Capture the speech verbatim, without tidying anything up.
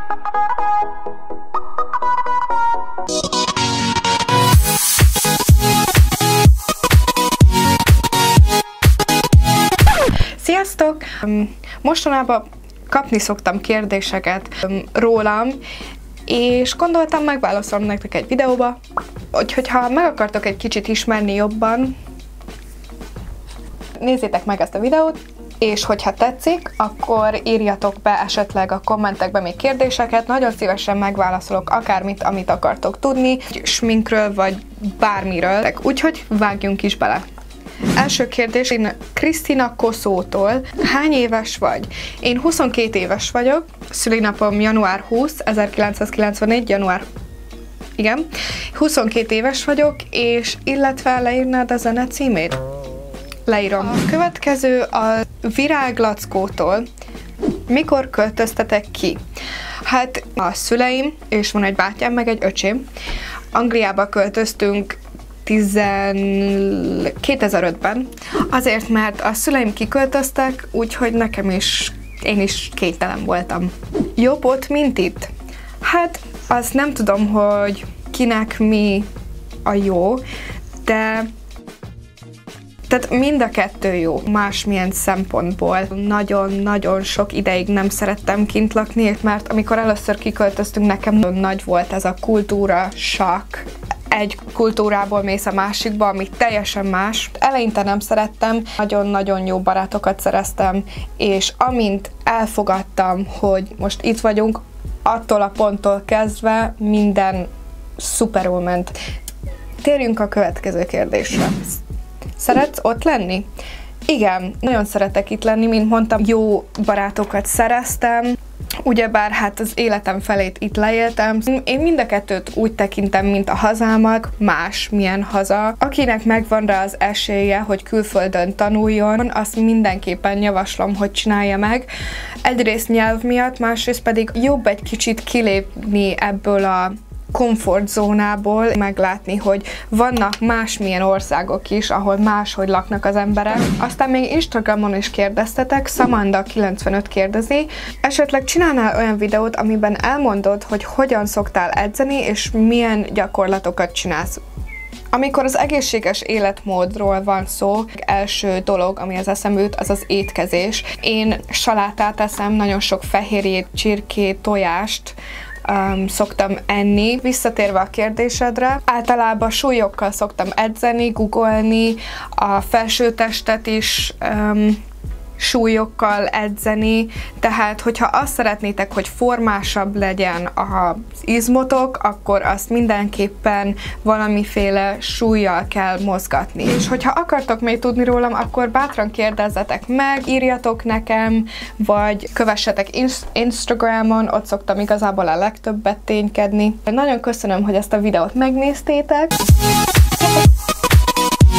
Sziasztok! Mostanában kapni szoktam kérdéseket rólam, és gondoltam, megválaszolom nektek egy videóba, úgyhogy ha meg akartok egy kicsit ismerni jobban, nézzétek meg ezt a videót, és hogyha tetszik, akkor írjatok be esetleg a kommentekbe még kérdéseket, nagyon szívesen megválaszolok akármit, amit akartok tudni, sminkről vagy bármiről, úgyhogy vágjunk is bele. Első kérdés, én Krisztina Koszótól. Hány éves vagy? Én huszonkét éves vagyok, szülinapom január huszadika, ezerkilencszázkilencvennégy, január... Igen. huszonkét éves vagyok, és illetve leírnád a zene címét? Leírom. A következő a Viráglackótól. Mikor költöztetek ki? Hát a szüleim, és van egy bátyám, meg egy öcsém. Angliába költöztünk kétezer-ötben, azért, mert a szüleim kiköltöztek, úgyhogy nekem is, én is kénytelen voltam. Jobb ott, mint itt? Hát, azt nem tudom, hogy kinek mi a jó, de tehát mind a kettő jó, másmilyen szempontból. Nagyon-nagyon sok ideig nem szerettem kint lakni, mert amikor először kiköltöztünk, nekem nagyon nagy volt ez a kultúra sakk. Egy kultúrából mész a másikba, ami teljesen más. Eleinte nem szerettem, nagyon-nagyon jó barátokat szereztem, és amint elfogadtam, hogy most itt vagyunk, attól a ponttól kezdve minden szuperul ment. Térjünk a következő kérdésre. Szeretsz ott lenni? Igen, nagyon szeretek itt lenni, mint mondtam, jó barátokat szereztem, ugyebár hát az életem felét itt leéltem. Én mind a kettőt úgy tekintem, mint a hazámat, más milyen haza. Akinek megvan rá az esélye, hogy külföldön tanuljon, azt mindenképpen javaslom, hogy csinálja meg. Egyrészt nyelv miatt, másrészt pedig jobb egy kicsit kilépni ebből a komfortzónából, meglátni, hogy vannak másmilyen országok is, ahol máshogy laknak az emberek. Aztán még Instagramon is kérdeztetek, Samanda kilencvenöt kérdezi, esetleg csinálnál olyan videót, amiben elmondod, hogy hogyan szoktál edzeni, és milyen gyakorlatokat csinálsz. Amikor az egészséges életmódról van szó, első dolog, ami az eszembe jut, az az étkezés. Én salátát eszem, nagyon sok fehérjét, csirkét, tojást, Um, szoktam enni. Visszatérve a kérdésedre, általában súlyokkal szoktam edzeni, googolni, a felsőtestet is um, súlyokkal edzeni, tehát hogyha azt szeretnétek, hogy formásabb legyen az izmotok, akkor azt mindenképpen valamiféle súllyal kell mozgatni. És hogyha akartok még tudni rólam, akkor bátran kérdezzetek meg, írjatok nekem, vagy kövessetek Instagramon, ott szoktam igazából a legtöbbet ténykedni. Nagyon köszönöm, hogy ezt a videót megnéztétek.